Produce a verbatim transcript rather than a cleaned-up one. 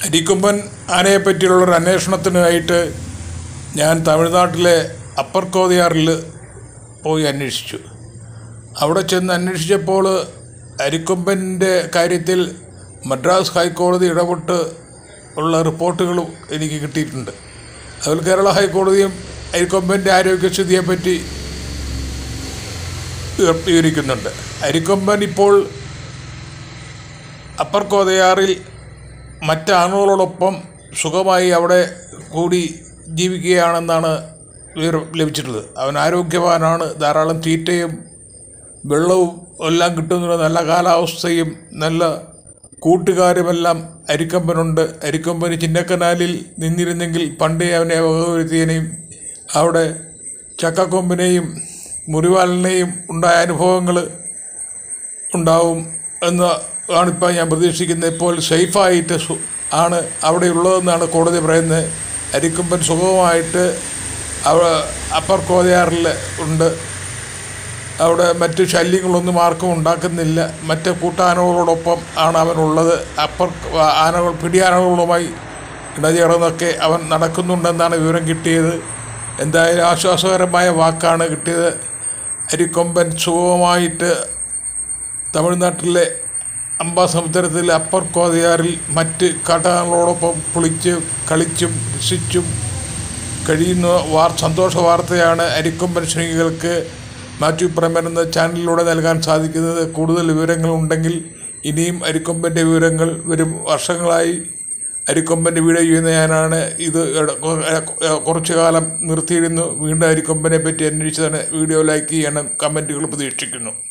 അരിക്കൊമ്പൻ ആനയെപ്പറ്റിയുള്ളൊരു അന്വേഷണത്തിനായിട്ട് ഞാൻ തമിഴ്നാട്ടിലെ അപ്പർ കോതയാറിൽ പോയി അന്വേഷിച്ചു. അവിടെ ചെന്ന് അന്വേഷിച്ചപ്പോൾ അരിക്കൊമ്പൻ്റെ കാര്യത്തിൽ മദ്രാസ് ഹൈക്കോടതി ഇടപെട്ട് ഉള്ള റിപ്പോർട്ടുകളും എനിക്ക് കിട്ടിയിട്ടുണ്ട്. അതിൽ കേരള ഹൈക്കോടതിയും അരിക്കൊമ്പൻ്റെ ആരോഗ്യസ്ഥിതിയെപ്പറ്റി വിവരിക്കുന്നുണ്ട്. അരിക്കൊമ്പൻ ഇപ്പോൾ അപ്പർ കോതയാറിൽ മറ്റാളുകളോടൊപ്പം സുഖമായി അവിടെ കൂടി ജീവിക്കുകയാണെന്നാണ് വിവരം ലഭിച്ചിട്ടുള്ളത്. അവൻ ആരോഗ്യവാനാണ്. ധാരാളം തീറ്റയും വെള്ളവും എല്ലാം കിട്ടുന്ന നല്ല കാലാവസ്ഥയും നല്ല കൂട്ടുകാരുമെല്ലാം അരിക്കൊമ്പനുണ്ട്. അരിക്കൊമ്പന് ചിന്നക്കനാലിൽ നിന്നിരുന്നെങ്കിൽ പണ്ടേ അവനെ വകവരുത്തിയനെയും അവിടെ ചക്കക്കൊമ്പിനെയും മുറിവാലിനെയും ഉണ്ടായ അനുഭവങ്ങൾ ഉണ്ടാവും എന്ന് ആണിപ്പോൾ ഞാൻ പ്രതീക്ഷിക്കുന്നത്. ഇപ്പോൾ സേഫായിട്ട് ആണ് അവിടെ ഉള്ളതെന്നാണ് കോടതി പറയുന്നത്. അരിക്കൊമ്പൻ സുഖമായിട്ട് അവിടെ അപ്പർ കോതയാറിൽ ഉണ്ട്. അവിടെ മറ്റ് ശല്യങ്ങളൊന്നും ആർക്കും ഉണ്ടാക്കുന്നില്ല. മറ്റ് കൂട്ടാനകളോടൊപ്പം ആണ് അവനുള്ളത്. അപ്പർ ആനകൾ പിടിയാനകളുമായി ഇടചേർന്നൊക്കെ അവൻ നടക്കുന്നുണ്ടെന്നാണ് വിവരം കിട്ടിയത്. എന്തായാലും ആശ്വാസകരമായ വാക്കാണ് കിട്ടിയത്. അരിക്കൊമ്പൻ സുഖമായിട്ട് തമിഴ്നാട്ടിലെ അംബാസമുദ്രത്തിൽ അപ്പർ കോതയാറിൽ മറ്റ് കാട്ടാനകളോടൊപ്പം കുളിച്ച് കളിച്ചും രസിച്ചും കഴിയുന്ന വാർ സന്തോഷ വാർത്തയാണ് അരിക്കൊമ്പൻ സ്നേഹികൾക്ക് മാത്യു പ്രേമൻ എന്ന ചാനലിലൂടെ നൽകാൻ സാധിക്കുന്നത്. കൂടുതൽ വിവരങ്ങളുണ്ടെങ്കിൽ ഇനിയും അരിക്കൊമ്പൻ്റെ വിവരങ്ങൾ വരും. വർഷങ്ങളായി അരിക്കൊമ്പൻ്റെ വീഡിയോ ചെയ്യുന്ന ഞാനാണ്. ഇത് കുറച്ചു കാലം നിർത്തിയിരുന്നു. വീണ്ടും അരിക്കൊമ്പനെ പറ്റി അന്വേഷിച്ചതാണ്. വീഡിയോ ലൈക്ക് ചെയ്യണം, കമൻറ്റുകൾ പ്രതീക്ഷിക്കുന്നു.